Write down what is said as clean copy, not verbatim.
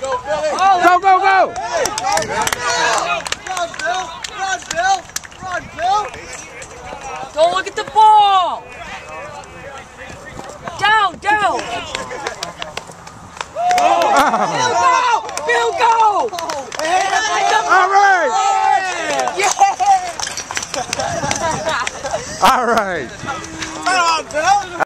Go, go, go! Run, Bill! Don't look at the ball! Down, down! Bill, go! All right! Yeah! All right! Come on, Bill!